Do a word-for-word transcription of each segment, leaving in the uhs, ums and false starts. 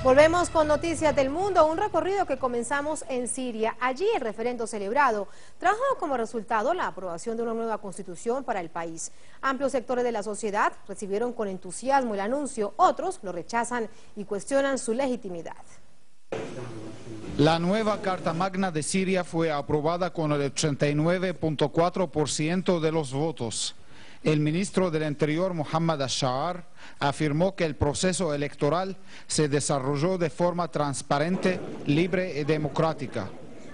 Volvemos con Noticias del Mundo, un recorrido que comenzamos en Siria. Allí el referendo celebrado trajo como resultado la aprobación de una nueva constitución para el país. Amplios sectores de la sociedad recibieron con entusiasmo el anuncio, otros lo rechazan y cuestionan su legitimidad. La nueva Carta Magna de Siria fue aprobada con el ochenta y nueve punto cuatro por ciento de los votos. El ministro del Interior, Mohammad al-Sha'ar, afirmó que el proceso electoral se desarrolló de forma transparente, libre y democrática.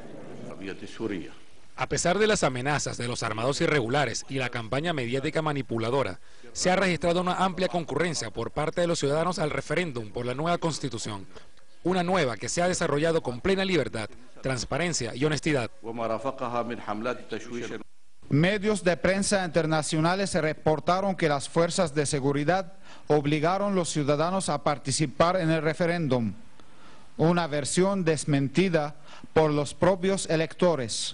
A pesar de las amenazas de los armados irregulares y la campaña mediática manipuladora, se ha registrado una amplia concurrencia por parte de los ciudadanos al referéndum por la nueva Constitución. Una nueva que se ha desarrollado con plena libertad, transparencia y honestidad. Medios de prensa internacionales reportaron que las fuerzas de seguridad obligaron a los ciudadanos a participar en el referéndum, una versión desmentida por los propios electores.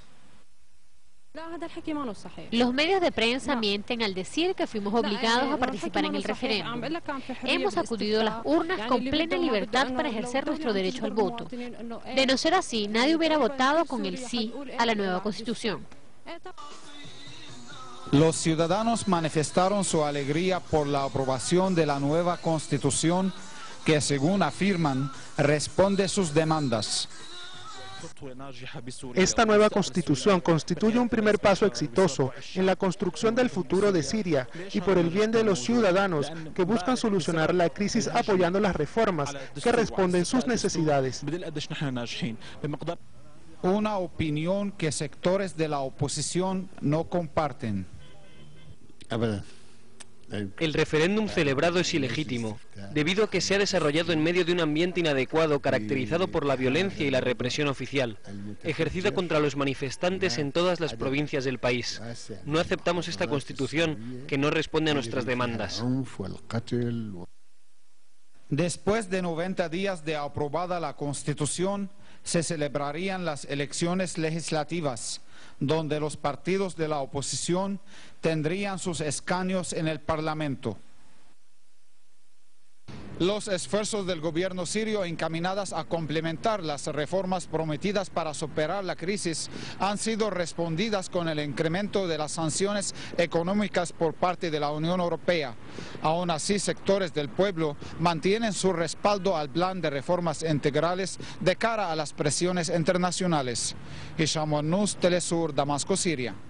Los medios de prensa mienten al decir que fuimos obligados a participar en el referéndum. Hemos acudido a las urnas con plena libertad para ejercer nuestro derecho al voto. De no ser así, nadie hubiera votado con el sí a la nueva Constitución. Los ciudadanos manifestaron su alegría por la aprobación de la nueva Constitución que, según afirman, responde a sus demandas. Esta nueva Constitución constituye un primer paso exitoso en la construcción del futuro de Siria y por el bien de los ciudadanos que buscan solucionar la crisis apoyando las reformas que responden sus necesidades. Una opinión que sectores de la oposición no comparten. El referéndum celebrado es ilegítimo, debido a que se ha desarrollado en medio de un ambiente inadecuado caracterizado por la violencia y la represión oficial, ejercida contra los manifestantes en todas las provincias del país. No aceptamos esta Constitución que no responde a nuestras demandas. Después de noventa días de aprobada la Constitución, se celebrarían las elecciones legislativas, donde los partidos de la oposición tendrían sus escaños en el Parlamento. Los esfuerzos del gobierno sirio encaminados a complementar las reformas prometidas para superar la crisis han sido respondidas con el incremento de las sanciones económicas por parte de la Unión Europea. Aún así, sectores del pueblo mantienen su respaldo al plan de reformas integrales de cara a las presiones internacionales. Hisham Al-Nus, Telesur, Damasco, Siria.